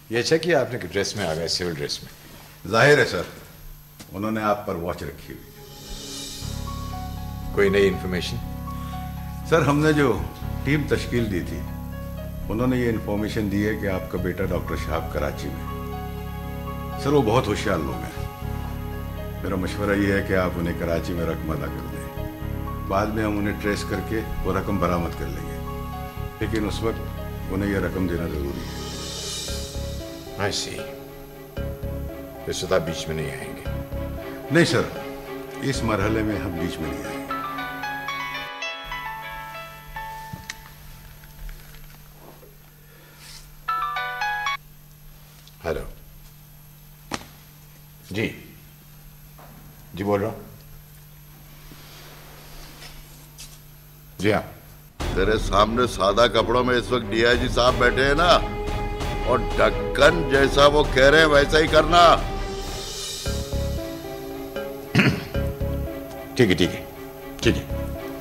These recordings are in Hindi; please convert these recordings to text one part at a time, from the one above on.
ये अच्छा किया आपने कि ड्रेस में आ गए, सिविल ड्रेस में। जाहिर है सर, उन्होंने आप पर वॉच रखी हुई है। कोई नई इन्फॉर्मेशन? सर, हमने जो टीम तश्कील दी थी, उन्होंने ये इन्फॉर्मेशन दी है कि आपका बेटा डॉक्टर शहाब कराची में। सर, वो बहुत होशियार लोग हैं। मेरा मशवरा ये है कि आप उन्हें कराची में रकम अदा कर दें। बाद में हम उन्हें ट्रेस करके वो रकम बरामद कर लेंगे, लेकिन उस वक्त उन्हें यह रकम देना जरूरी है। I see. फिर सदा बीच में नहीं आएंगे? नहीं सर, इस मरहले में हम बीच में नहीं आएंगे। हेलो जी, जी बोल रहा हूँ। जी हाँ। तेरे सामने सादा कपड़ों में इस वक्त डीआईजी साहब बैठे हैं ना, और ढक्कन जैसा वो कह रहे हैं वैसा ही करना। ठीक है ठीक है ठीक है।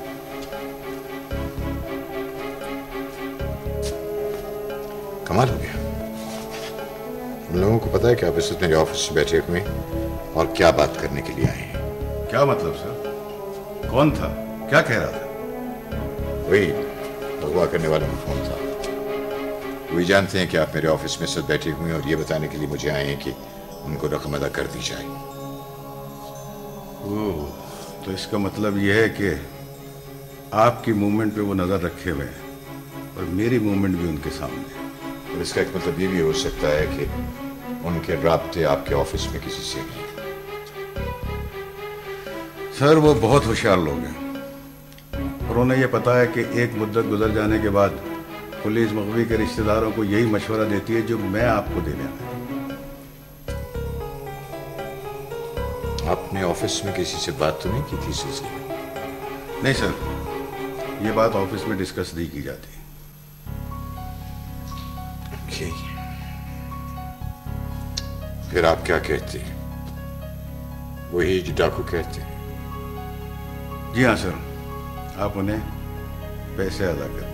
कमाल हो गया। उन लोगों को पता है कि आप इस वक्त मेरे ऑफिस में बैठे हुए और क्या बात करने के लिए आए हैं। क्या मतलब सर? कौन था? क्या कह रहा था? वही अगवा करने वाला फोन था। वही जानते हैं कि आप मेरे ऑफिस में सब बैठे हुए हैं और ये बताने के लिए मुझे आए हैं कि उनको रकम अदा कर दी जाए। ओह, तो इसका मतलब यह है कि आपकी मूवमेंट पे वो नजर रखे हुए हैं और मेरी मूवमेंट भी उनके सामने है। और इसका एक मतलब ये भी हो सकता है कि उनके राब्ते आपके ऑफिस में किसी से भी। सर, वो बहुत होशियार लोग हैं और उन्हें यह पता है कि एक मुद्दत गुजर जाने के बाद पुलिस मगवी के रिश्तेदारों को यही मशवरा देती है जो मैं आपको देने आया। आपने ऑफिस में किसी से बात तो नहीं की थी सिलसिले में? नहीं सर, ये बात ऑफिस में डिस्कस नहीं की जाती। Okay. फिर आप क्या कहते हैं? वही जो डाकू कहते हैं? जी हाँ सर, आप उन्हें पैसे अदा करते हैं।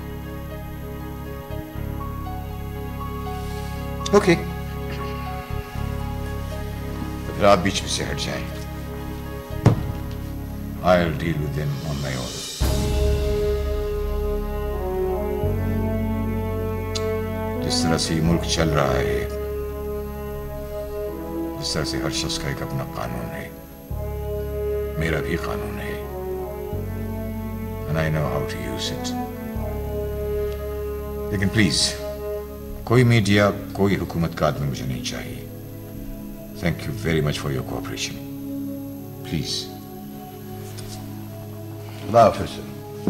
ओके। तो फिर आप बीच में से हट जाएं। I'll deal with them on my own. जिस तरह से ये मुल्क चल रहा है, जिस तरह से हर शख्स का एक अपना कानून है, मेरा भी कानून है, and I know how to use it. लेकिन प्लीज कोई मीडिया, कोई हुकूमत का आदमी मुझे नहीं चाहिए। Thank you very much for your cooperation. Please. खुदा हाफिज़ सर।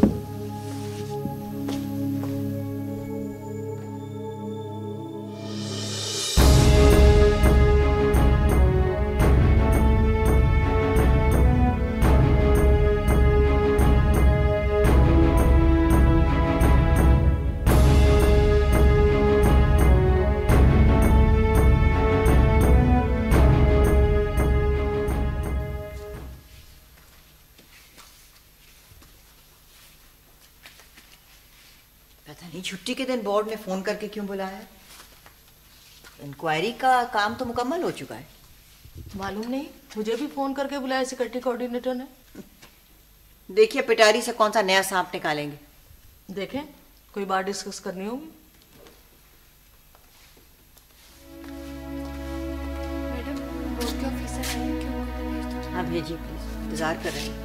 छुट्टी के दिन बोर्ड ने फोन करके क्यों बुलाया? इंक्वायरी का काम तो मुकम्मल हो चुका है। मालूम नहीं, मुझे भी फोन करके बुलाया सेक्रेटरी कोऑर्डिनेटर ने। देखिए पिटारी से कौन सा नया सांप निकालेंगे। देखें, कोई बात डिस्कस करनी होगी। मैडम, बोर्ड के ऑफिसर आए हैं, क्यों उनको भेज दो? हाँ भेजिए प्लीज, इंतजार कर रहे हैं।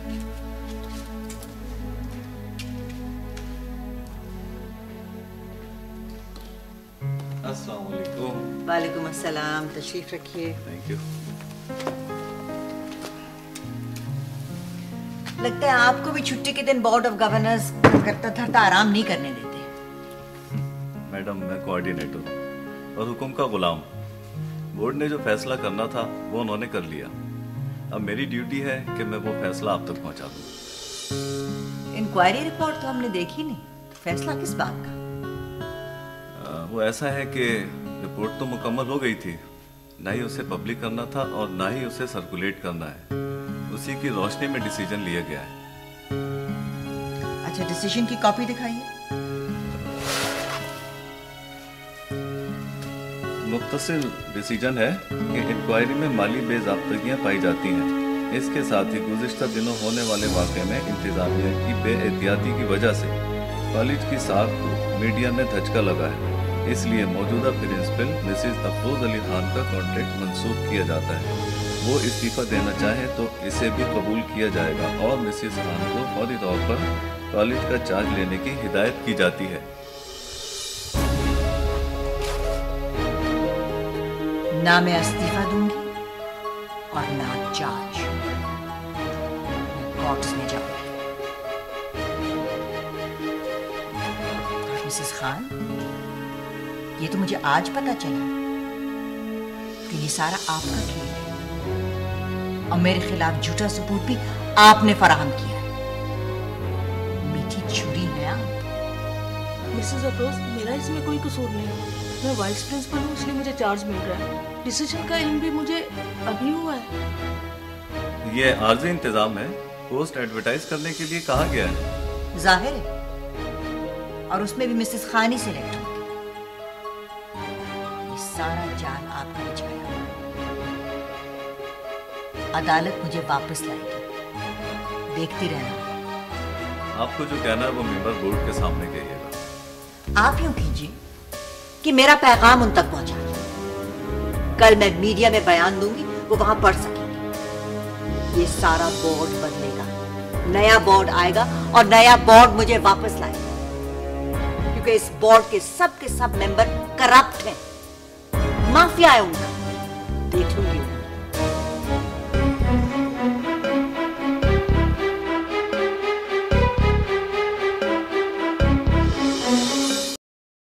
अस्सलामुअलैकुम। वालेकुम अस्सलाम, तशरीफ रखिए। Thank you. लगता है आपको भी छुट्टी के दिन बोर्ड ऑफ गवर्नर्स करता धरता आराम नहीं करने देते। मैडम, मैं कोऑर्डिनेटर और हुक्म का गुलाम। बोर्ड ने जो फैसला करना था वो उन्होंने कर लिया। अब मेरी ड्यूटी है कि मैं वो फैसला आप तक पहुंचा दूं। इंक्वायरी रिपोर्ट तो हमने देखी नहीं, फैसला किस बात का? वो ऐसा है कि रिपोर्ट तो मुकम्मल हो गई थी, ना ही उसे पब्लिक करना था और ना ही उसे सर्कुलेट करना है। उसी की रोशनी में डिसीजन लिया गया है। अच्छा, डिसीजन की कॉपी दिखाइए। मुख्तसर डिसीजन है कि इंक्वायरी में माली बेज़ाब्तगियाँ पाई जाती हैं। इसके साथ ही गुज़िश्ता दिनों होने वाले वाक़े में इंतज़ामिया की बेएहतियाती की वजह से कॉलेज की साख को मीडिया ने धचका लगा है। इसलिए मौजूदा प्रिंसिपल मिसेस अफरोज़ अली खान का कॉन्ट्रैक्ट मंसूख किया जाता है। वो इस्तीफ़ा देना चाहे तो इसे भी कबूल किया जाएगा और मिसेस खान को फौरी तौर पर कॉलेज का चार्ज लेने की हिदायत की जाती है। ना मैं इस्तीफा दूंगी और ना चार्ज। कोर्ट्स में जाऊंगी। मिसेस खान, ये तो मुझे आज पता चला कि ये सारा आपका खेल है और मेरे खिलाफ झूठा सबूत भी आपने फराहम किया है। मीठी छुरी है आप। मिसेस अफरोज, मेरा इसमें कोई कसूर नहीं है। मैं वाइस प्रिंसिपल हूँ, इसलिए मुझे चार्ज मिल रहा है। डिसीजन का इल्म भी मुझे अभी हुआ है। ये आर्जी इंतजाम है, पोस्ट एडवर्टाइज करने के लिए कहा गया है। जाहिर है, और उसमें भी मिसेस खान ही सिलेक्ट होगी। ये सारा जाल आपका बिछाया हुआ है। अदालत मुझे वापस लाएगी, देखती रहना। आपको जो कहना है वो मेंबर बोर्ड के सामने कहिएगा। आप यूं कीजिए कि मेरा पैगाम उन तक पहुंचा। कल मैं मीडिया में बयान दूंगी, वो वहां पढ़ सकेंगे। ये सारा बोर्ड बदलेगा, नया बोर्ड आएगा और नया बोर्ड मुझे वापस लाएगा, क्योंकि इस बोर्ड के सब मेंबर करप्ट हैं, माफिया है उनका।